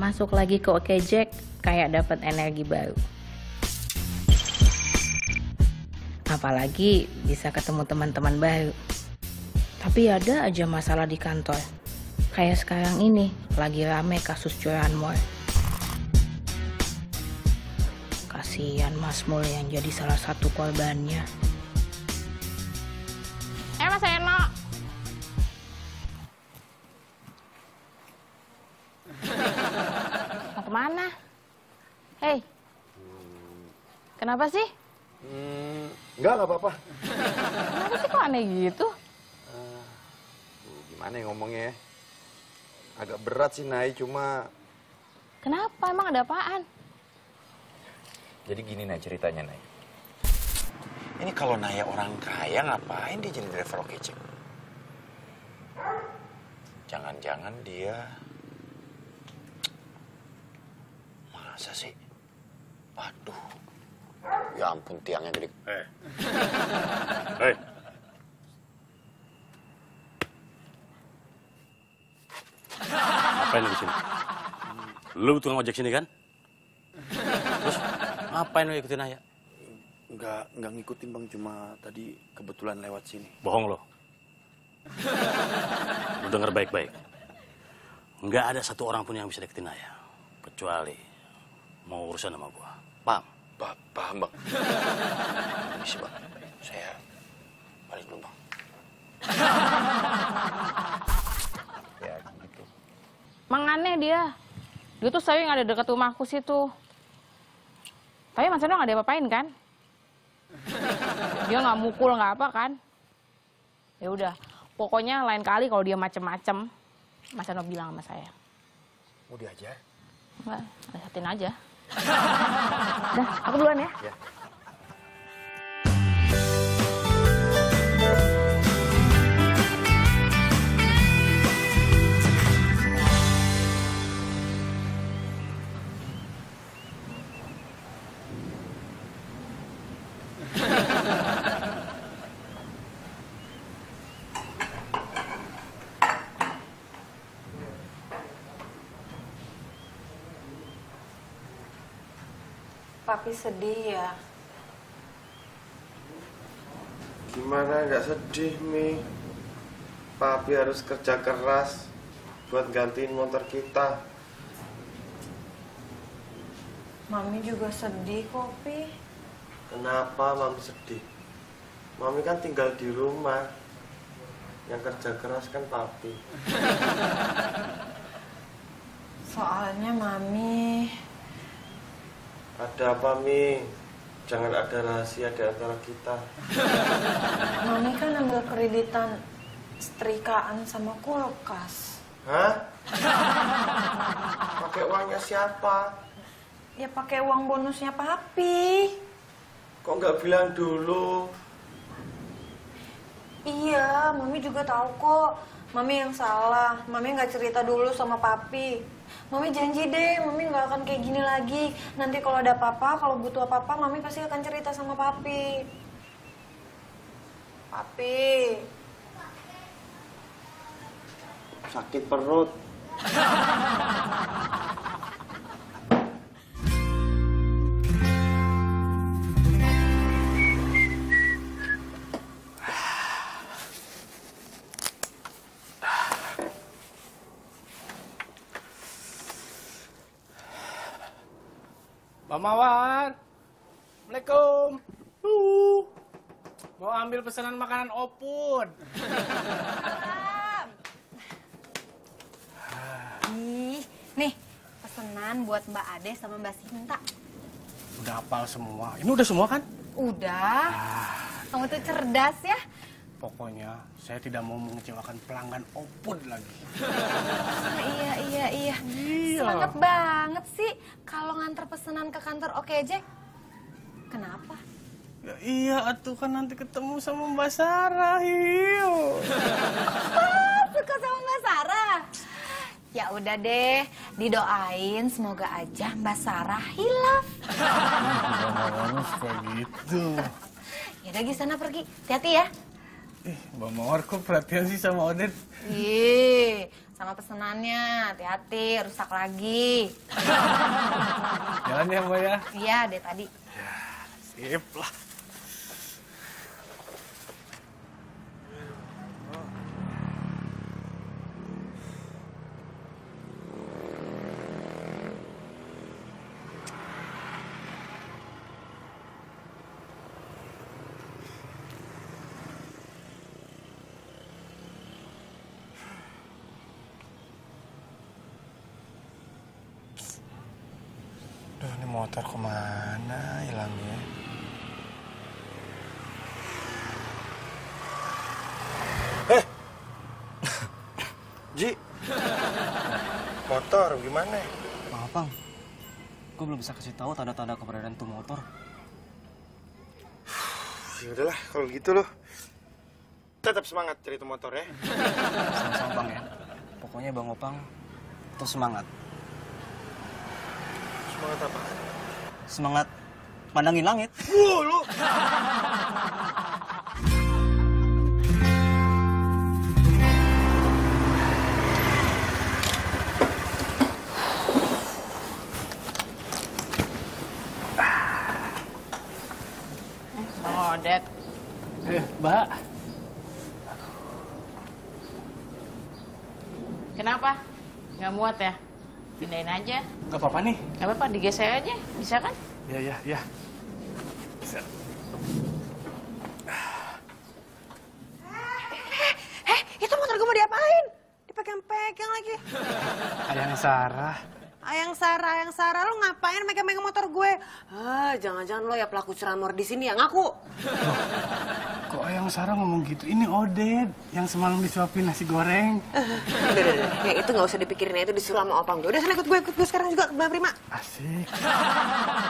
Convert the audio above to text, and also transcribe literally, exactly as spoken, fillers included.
masuk lagi ke Oke Jack kayak dapat energi baru. Apalagi bisa ketemu teman-teman baru. Tapi ada aja masalah di kantor. Kayak sekarang ini lagi rame kasus curahan mall. Kasihan Mas Mul yang jadi salah satu korbannya. Eh Mas Eno. Mau kemana? Hei. Kenapa sih? Hmm, enggak, enggak apa-apa. Kenapa sih kok aneh gitu? Uh, gimana ya ngomongnya ya? Agak berat sih, Nay, cuma... Kenapa? Emang ada apaan? Jadi gini, Nay, ceritanya, Nay. Ini kalau Naya orang kaya, ngapain dia jadi driver Oke Jack? Jangan-jangan dia... Masa sih? Waduh. Ya ampun, tiangnya gede. Hei. Hei. Ngapain lu di sini? Lu tukang ojek sini kan? Terus ngapain lu ikutin Naya? Enggak, enggak ngikutin Bang, cuma tadi kebetulan lewat sini. Bohong lo. Lu denger baik-baik. Enggak ada satu orang pun yang bisa deketin Naya. Kecuali mau urusan sama gua. Paham? Pa paham, Bang. Permisi, Bang. Saya balik dulu, Bang. Ya, gitu. Emang aneh dia. Dia tuh sering ada dekat rumahku situ. Tapi Mas Eno nggak ada apa-apain kan? Dia nggak mukul nggak apa kan? Ya udah, pokoknya lain kali kalau dia macem-macem, Mas Eno bilang sama saya. Mau diajar? Enggak, lihatin aja. Dah, aku duluan ya. Ya. Papi sedih ya? Gimana nggak sedih, Mi? Papi harus kerja keras buat gantiin motor kita. Mami juga sedih kok, Pi. Kenapa Mami sedih? Mami kan tinggal di rumah. Yang kerja keras kan Papi. Soalnya Mami... Ada apa, Mi? Jangan ada rahasia di antara kita. Mami kan ambil kreditan setrikaan sama kulkas. Hah? Pakai uangnya siapa? Ya pakai uang bonusnya Papi. Kok nggak bilang dulu? Iya, Mami juga tahu kok. Mami yang salah. Mami nggak cerita dulu sama Papi. Mami janji deh, Mami nggak akan kayak gini lagi. Nanti kalau ada apa-apa, kalau butuh apa-apa, Mami pasti akan cerita sama Papi. Papi. Sakit perut. Mbak Mawar, Assalamualaikum. Uh, mau ambil pesanan makanan opun. Nih, nih pesanan buat Mbak Ade sama Mbak Sinta. Udah hafal semua. Ini udah semua kan? Udah. Kamu tuh cerdas ya. Pokoknya saya tidak mau mengecewakan pelanggan opun lagi. Ah, iya, iya, iya. Iya. Semangat banget sih kalau nganter pesanan ke kantor Oke Jack. Kenapa? Ya, iya, atuh kan nanti ketemu sama Mbak Sarah. Hiu. Oh, suka sama Mbak Sarah. Ya udah deh, didoain semoga aja Mbak Sarah hilaf. Harus kayak gitu. Ya udah, sana pergi. Hati-hati ya. Eh, Mbak Mawar kok perhatian sih sama Oded? Ih, sama pesenannya. Hati-hati, rusak lagi. Jalan ya, Mbak ya? Iya, deh tadi. Ya, sip lah. Duh, ini motor kemana hilangnya? Eh! Ji! Motor gimana? Maaf, Bang. Gue belum bisa kasih tahu tanda-tanda keberadaan tuh motor. Ya udahlah, kalau gitu loh. Tetap semangat cari tuh motor ya. Sama-sama, Bang ya. Pokoknya Bang Opang terus semangat. Semangat apa? Semangat pandangin langit. Wuh, lu! Bang Odet. Eh, Mbak. Kenapa? Nggak muat ya? Pindahin aja. Gak apa-apa nih. Nggak apa-apa, digeser aja. Bisa kan? Ya, ya, ya. Bisa. Eh, itu motor gue mau diapain? Dipegang-pegang lagi. Ayang Sarah. Ayang Sarah, Ayang Sarah, lu ngapain megang-megang motor gue? Ah, jangan-jangan lo ya pelaku curanmor di sini ya, ngaku. Kok Ayang Sarah ngomong gitu? Ini Oded yang semalam disuapin nasi goreng. Udah, udah, udah. Ya itu nggak usah dipikirin, ya itu disuruh sama opang gue. Udah, sana ikut gue, ikut gue sekarang juga ke Bang Prima. Asik.